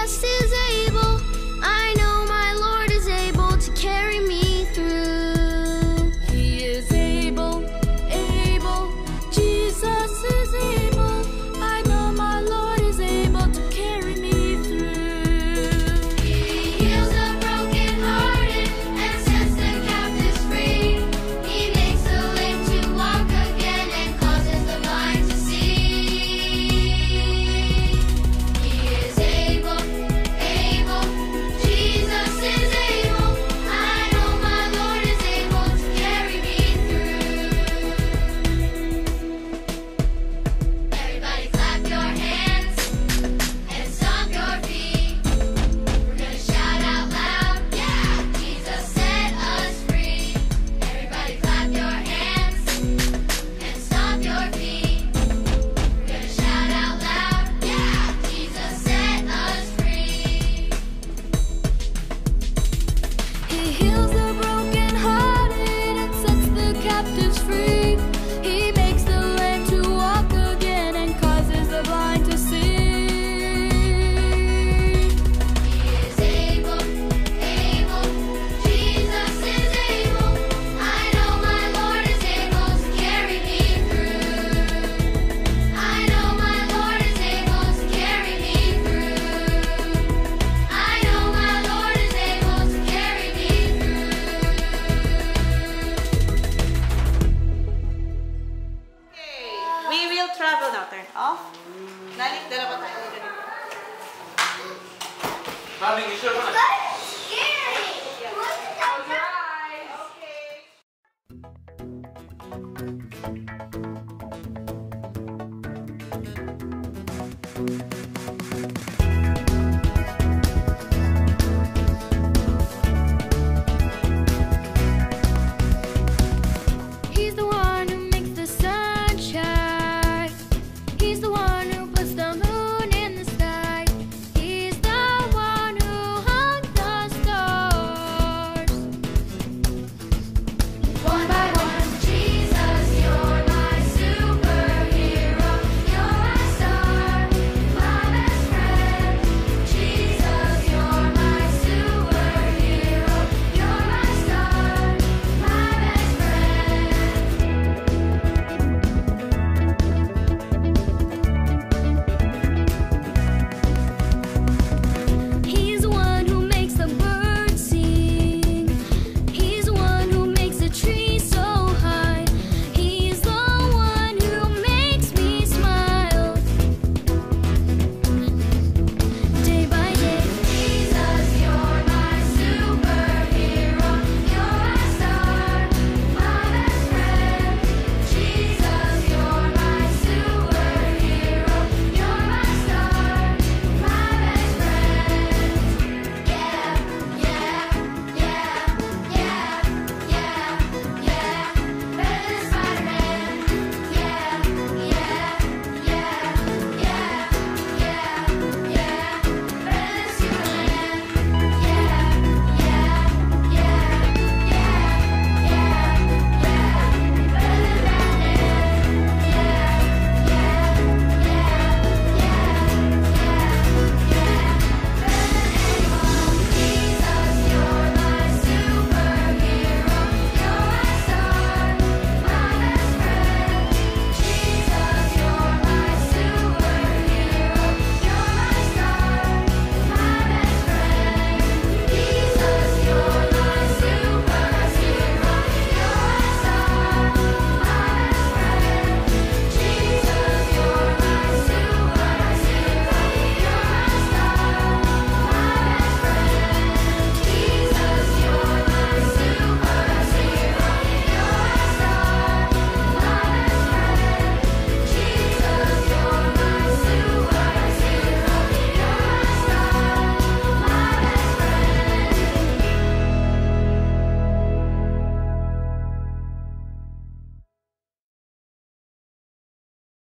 Jesus is able. I know my Lord is able to carry me through. He is able, able. Jesus is able. I know my Lord is able to carry me through. He heals the brokenhearted and sets the captives free. He makes the lame to walk again and causes the blind to see. He is able, able. Jesus is able. I know my Lord is able to carry me through. Everybody clap your hands and stomp your feet. We're gonna shout out loud, yeah, Jesus set us free. Everybody clap your hands and stomp your feet. We're gonna shout out loud, yeah, Jesus set us free. He heals the brokenhearted and sets the captives free. He makes the lame to walk again and causes the blind to see. He is able, able. Jesus is able. I know my Lord is able to carry me through. I know my Lord is able to carry me through. I know my Lord is able to carry me Okay, we will travel now. Turn off. Nalik, dala pa tayo. Mami, you sure?